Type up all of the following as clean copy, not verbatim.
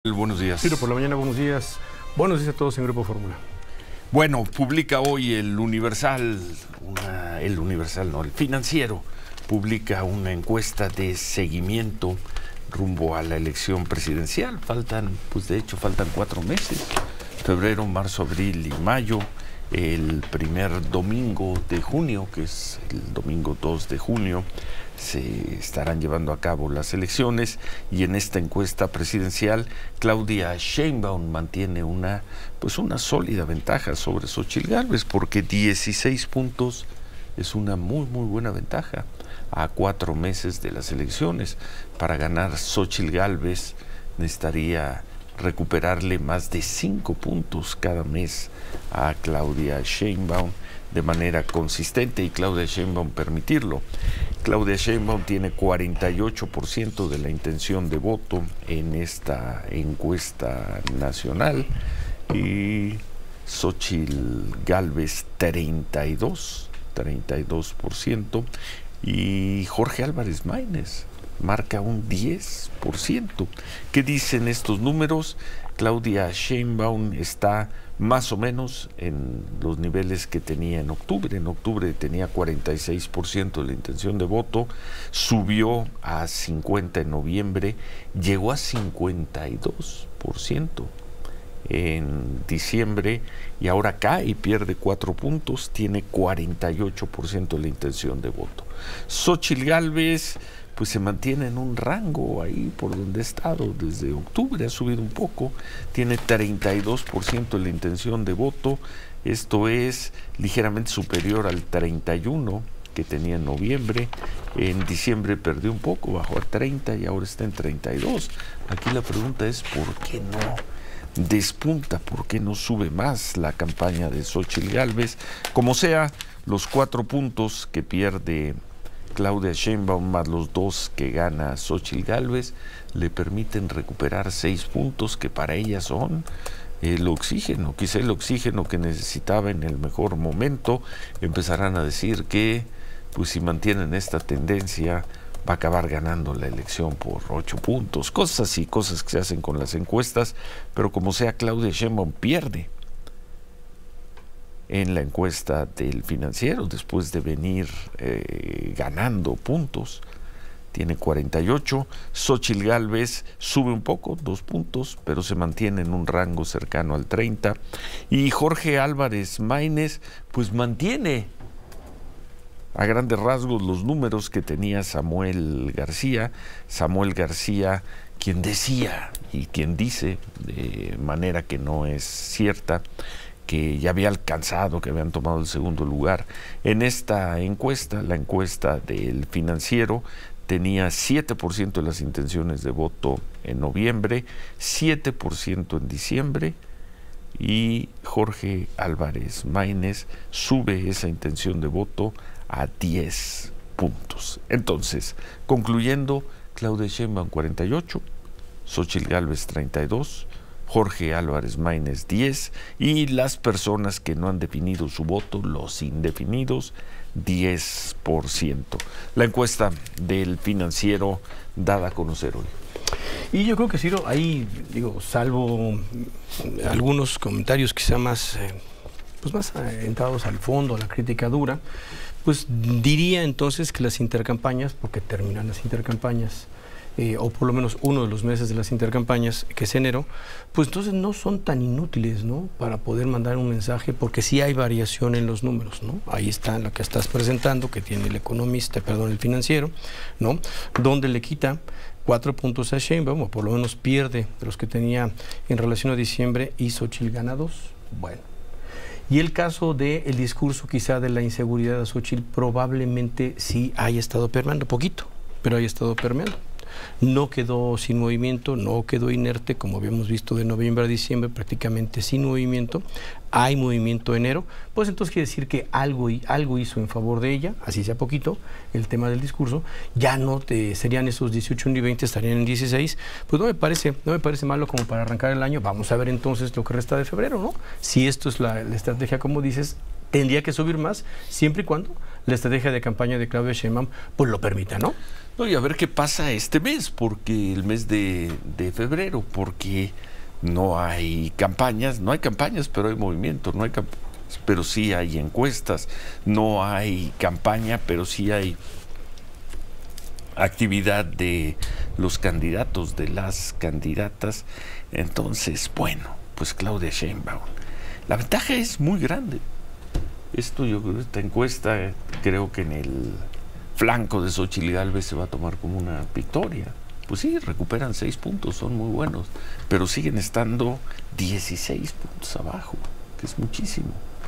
Buenos días. Ciro, por la mañana, buenos días. Buenos días a todos en Grupo Fórmula. Bueno, publica hoy el Financiero, publica una encuesta de seguimiento rumbo a la elección presidencial. Faltan 4 meses, febrero, marzo, abril y mayo. El primer domingo de junio, que es el domingo 2 de junio, se estarán llevando a cabo las elecciones, y en esta encuesta presidencial Claudia Sheinbaum mantiene una sólida ventaja sobre Xóchitl Gálvez, porque 16 puntos es una muy buena ventaja a 4 meses de las elecciones. Para ganar, Xóchitl Gálvez necesitaría recuperarle más de 5 puntos cada mes a Claudia Sheinbaum de manera consistente, y Claudia Sheinbaum permitirlo. Claudia Sheinbaum tiene 48% de la intención de voto en esta encuesta nacional, y Xóchitl Gálvez 32%, y Jorge Álvarez Maínez marca un 10%. ¿Qué dicen estos números? Claudia Sheinbaum está más o menos en los niveles que tenía en octubre. En octubre tenía 46% de la intención de voto, subió a 50% en noviembre, llegó a 52% en diciembre, y ahora cae y pierde 4 puntos, tiene 48% de la intención de voto. Xóchitl Gálvez se mantiene en un rango ahí por donde ha estado desde octubre, ha subido un poco, tiene 32% de la intención de voto, esto es ligeramente superior al 31% que tenía en noviembre. En diciembre perdió un poco, bajó a 30% y ahora está en 32%. Aquí la pregunta es, ¿por qué no despunta? ¿Por qué no sube más la campaña de Xóchitl Gálvez? Como sea, los 4 puntos que pierde Claudia Sheinbaum más los 2 que gana Xóchitl Gálvez le permiten recuperar 6 puntos que para ella son el oxígeno, quizá el oxígeno que necesitaba en el mejor momento. Empezarán a decir que si mantienen esta tendencia va a acabar ganando la elección por 8 puntos, cosas así, cosas que se hacen con las encuestas, pero como sea, Claudia Sheinbaum pierde en la encuesta del Financiero después de venir ganando puntos. Tiene 48%. Xóchitl Gálvez sube un poco, 2 puntos, pero se mantiene en un rango cercano al 30%. Y Jorge Álvarez Maínez mantiene a grandes rasgos los números que tenía Samuel García. Samuel García, quien decía y quien dice de manera que no es cierta, que ya había alcanzado, que habían tomado el segundo lugar. En esta encuesta, la encuesta del Financiero, tenía 7% de las intenciones de voto en noviembre, 7% en diciembre, y Jorge Álvarez Maínez sube esa intención de voto a 10 puntos. Entonces, concluyendo, Claudia Sheinbaum 48%, Xóchitl Gálvez 32%, Jorge Álvarez Maínez 10%, y las personas que no han definido su voto, los indefinidos, 10%. La encuesta del Financiero dada a conocer hoy. Y yo creo que, Ciro, ahí, salvo algunos comentarios quizá más entrados al fondo, a la crítica dura, diría entonces que las intercampañas, porque terminan las intercampañas, o por lo menos uno de los meses de las intercampañas, que es enero, entonces no son tan inútiles, ¿no?, para poder mandar un mensaje, porque sí hay variación en los números, ¿no? Ahí está lo que estás presentando, que tiene el Financiero, ¿no?, donde le quita 4 puntos a Sheinbaum, o por lo menos pierde de los que tenía en relación a diciembre, y Xóchitl gana 2. Bueno. Y el caso del discurso quizá de la inseguridad de Xóchitl probablemente sí haya estado permeando, poquito, pero haya estado permeando. No quedó sin movimiento, no quedó inerte, como habíamos visto de noviembre a diciembre, prácticamente sin movimiento. Hay movimiento enero, entonces quiere decir que algo hizo en favor de ella, así sea poquito, el tema del discurso. Ya no serían esos 18 ni 20, estarían en 16. No me parece malo como para arrancar el año. Vamos a ver entonces lo que resta de febrero, ¿no? Si esto es la estrategia, como dices, tendría que subir más, siempre y cuando la estrategia de campaña de Claudia Sheinbaum pues lo permita, ¿no? No, y a ver qué pasa este mes, porque el mes de febrero, porque no hay campañas, pero hay movimiento, no hay campañas, pero sí hay encuestas, no hay campaña, pero sí hay actividad de los candidatos, de las candidatas. Entonces, bueno, pues Claudia Sheinbaum, la ventaja es muy grande. Esta encuesta, creo que en el flanco de Xóchitl Gálvez se va a tomar como una victoria. Pues sí, recuperan 6 puntos, son muy buenos, pero siguen estando 16 puntos abajo, que es muchísimo.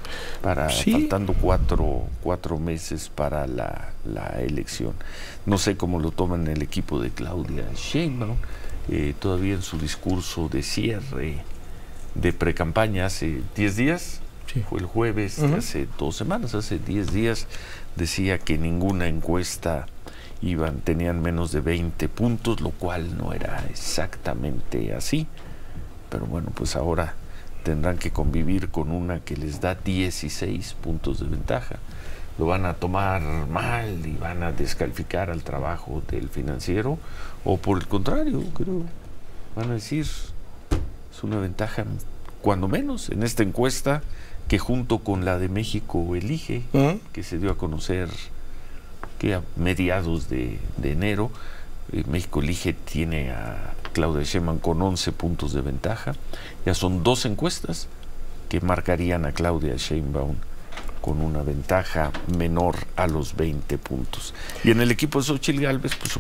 Faltando cuatro meses para la elección. No sé cómo lo toman el equipo de Claudia Sheinbaum, todavía en su discurso de cierre de precampaña hace 10 días, fue el jueves de hace 2 semanas, hace 10 días, decía que ninguna encuesta tenían menos de 20 puntos, lo cual no era exactamente así, pero bueno, pues ahora tendrán que convivir con una que les da 16 puntos de ventaja. Lo van a tomar mal y van a descalificar al trabajo del Financiero, o por el contrario, creo, van a decir, es una ventaja, cuando menos, en esta encuesta, que junto con la de México Elige, que se dio a conocer que a mediados de enero, México Elige tiene a Claudia Sheinbaum con 11 puntos de ventaja. Ya son 2 encuestas que marcarían a Claudia Sheinbaum con una ventaja menor a los 20 puntos. Y en el equipo de Xóchitl Gálvez, pues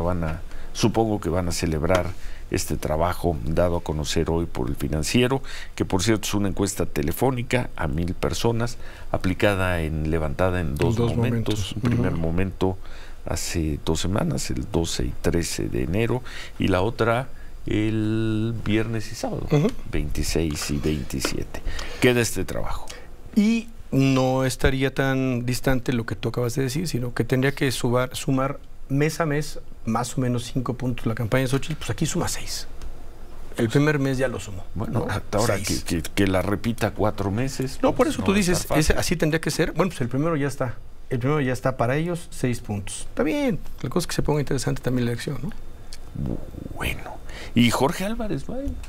supongo que van a celebrar este trabajo dado a conocer hoy por el Financiero, que por cierto es una encuesta telefónica a 1,000 personas, levantada en dos momentos. Un primer momento hace 2 semanas, el 12 y 13 de enero, y la otra el viernes y sábado, 26 y 27. Queda este trabajo. Y no estaría tan distante lo que tú acabas de decir, sino que tendría que sumar mes a mes más o menos 5 puntos la campaña de Xóchitl, pues aquí suma 6. El primer mes ya lo sumó. Bueno, ¿no? Hasta ahora que la repita 4 meses. No, por eso tú dices, así tendría que ser. Bueno, pues el primero ya está. El primero ya está para ellos, 6 puntos. Está bien, la cosa es que se ponga interesante también la elección, ¿no? Bueno, y Jorge Álvarez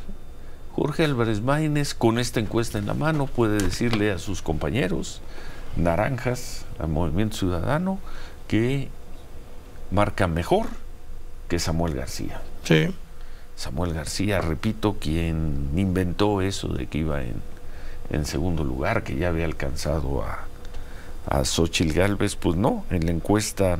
Maínez, con esta encuesta en la mano, puede decirle a sus compañeros naranjas, al Movimiento Ciudadano, que marca mejor que Samuel García. Sí. Samuel García, repito, quien inventó eso de que iba en segundo lugar, que ya había alcanzado a Xóchitl Gálvez, pues no, en la encuesta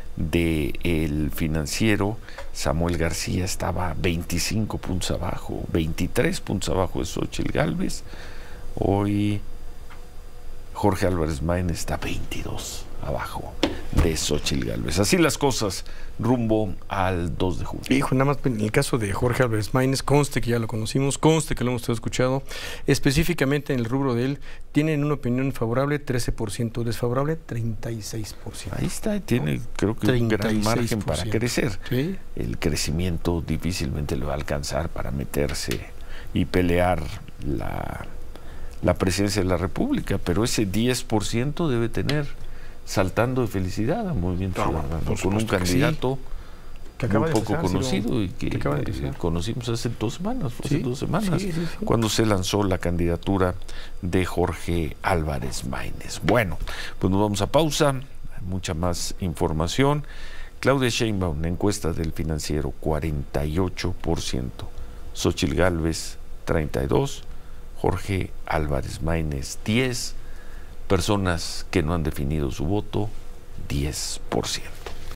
del Financiero, Samuel García estaba 25 puntos abajo, 23 puntos abajo de Xóchitl Gálvez. Hoy Jorge Álvarez Maínez está 22 abajo de Xóchitl Gálvez. Así las cosas rumbo al 2 de junio. Hijo, nada más en el caso de Jorge Álvarez Maínez, conste que ya lo conocimos, conste que lo hemos escuchado, específicamente en el rubro de él, tienen una opinión favorable 13%, desfavorable 36%. Ahí está, tiene creo que un gran margen para crecer. ¿Sí? El crecimiento difícilmente le va a alcanzar para meterse y pelear la presidencia de la República, pero ese 10% debe tener saltando de felicidad a Movimiento Ciudadano, con un candidato que muy poco conocido y que conocimos hace 2 semanas, cuando se lanzó la candidatura de Jorge Álvarez Maínez. Bueno, pues nos vamos a pausa, hay mucha más información. Claudia Sheinbaum, encuesta del Financiero, 48%, Xóchitl Gálvez, 32%, Jorge Álvarez Maínez, 10%, personas que no han definido su voto, 10%.